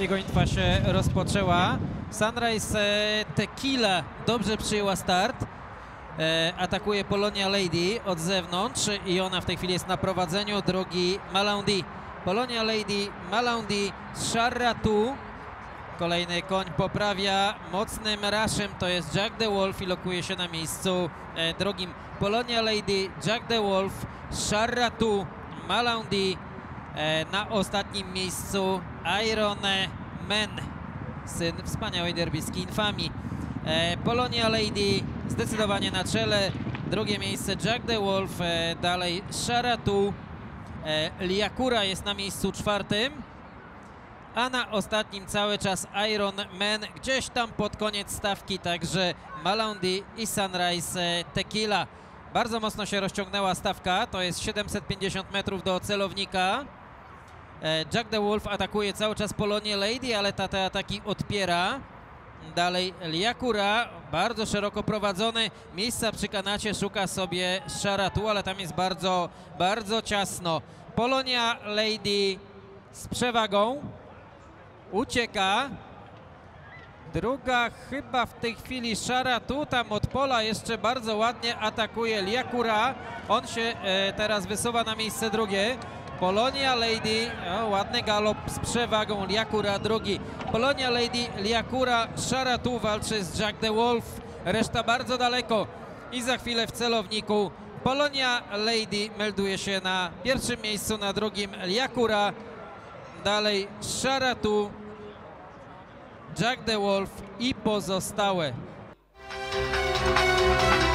polskiej gonitwa się rozpoczęła. Sunrise Tequila dobrze przyjęła start. Atakuje Polonia Lady od zewnątrz i ona w tej chwili jest na prowadzeniu. Drugi Malaundi. Polonia Lady, Malaundi, Charratu. Kolejny koń poprawia mocnym raszem, to jest Jack the Wolf i lokuje się na miejscu drugim. Polonia Lady, Jack the Wolf, Charratu, Malaundi. Na ostatnim miejscu Iron Man, syn wspaniałej derbyjskiej infamii. Polonia Lady zdecydowanie na czele, drugie miejsce Jack the Wolf, dalej Charratu, Liakura jest na miejscu czwartym, a na ostatnim cały czas Iron Man, gdzieś tam pod koniec stawki, także Malaundi i Sunrise Tequila. Bardzo mocno się rozciągnęła stawka, to jest 750 metrów do celownika. Jack the Wolf atakuje cały czas Polonię Lady, ale te ataki odpiera. Dalej Liakura, bardzo szeroko prowadzony, miejsca przy kanacie szuka sobie Charratu, ale tam jest bardzo, bardzo ciasno. Polonia Lady z przewagą, ucieka. Druga chyba w tej chwili Charratu, tam od pola jeszcze bardzo ładnie atakuje Liakura. On się teraz wysuwa na miejsce drugie. Polonia Lady, ładny galop z przewagą, Liakura drugi. Polonia Lady, Liakura, Charratu walczy z Jack the Wolf, reszta bardzo daleko i za chwilę w celowniku. Polonia Lady melduje się na pierwszym miejscu, na drugim Liakura, dalej Charratu, Jack the Wolf i pozostałe.